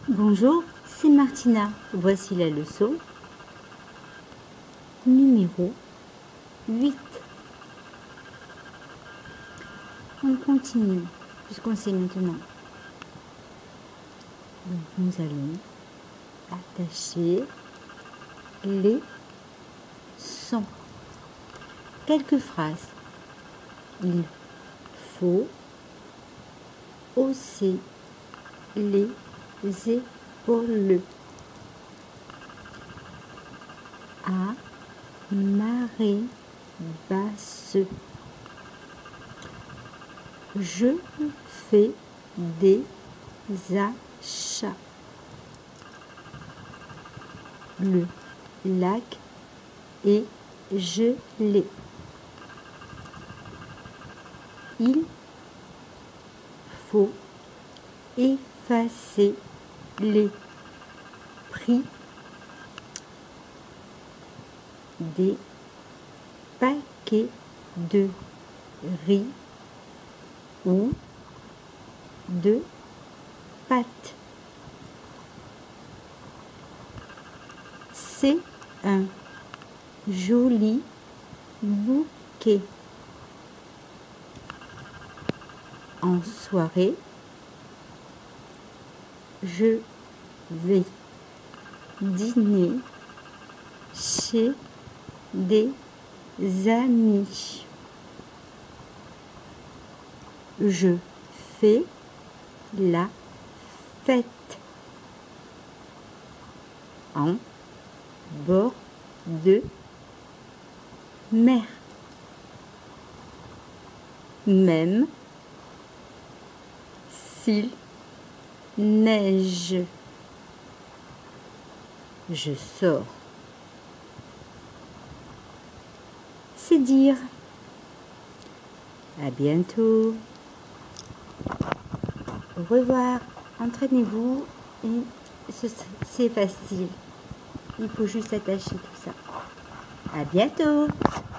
Bonjour, c'est Martina. Voici la leçon numéro 8. On continue, puisqu'on sait maintenant. Donc nous allons attacher les sons. Quelques phrases. Il faut hausser les épaules. À marée basse, je fais des achats. Le lac est gelé. Il faut effacer les prix des paquets de riz ou de pâtes. C'est un joli bouquet. En soirée, je vais dîner chez des amis. Je fais la fête en bord de mer. Même s'il neige, je sors. C'est dire. À bientôt. Au revoir. Entraînez-vous et c'est facile. Il faut juste attacher tout ça. À bientôt.